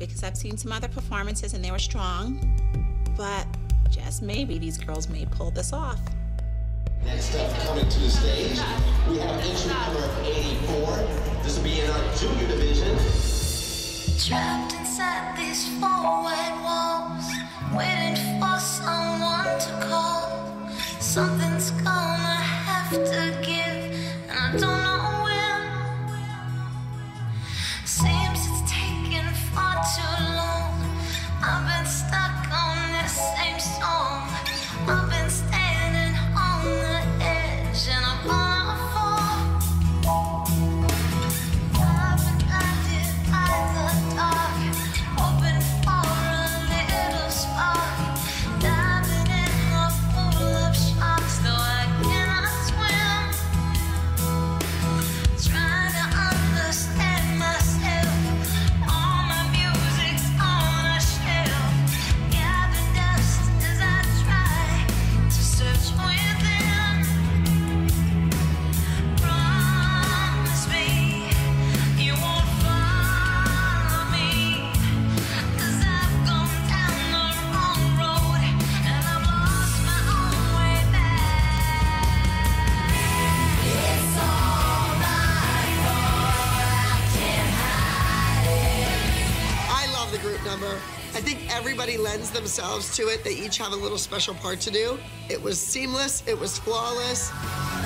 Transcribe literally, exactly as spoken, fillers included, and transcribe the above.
because I've seen some other performances and they were strong, but just maybe these girls may pull this off. Next up, coming to the stage, we have entry number eighty-four. This will be in our junior division. Trapped inside these four white walls, waiting for someone to call. Something's gonna have to give, and I don't know when. Seems it's taken far too long. I've been stuck on this same song. I've been standing on the edge, and I'm gonna fall. I've been blinded by the dark, hoping for a little spark. Diving in the pool of sharks, though I cannot swim. Trying to understand myself. All my music's on a shelf. Gather dust as I try to search within. Promise me you won't follow me, 'cause I've gone down the wrong road and I've lost my own way back. It's all my fault, I can't hide it. I love the group number. I think everybody lends themselves to it. They each have a little special part to do. It was seamless. It was flawless.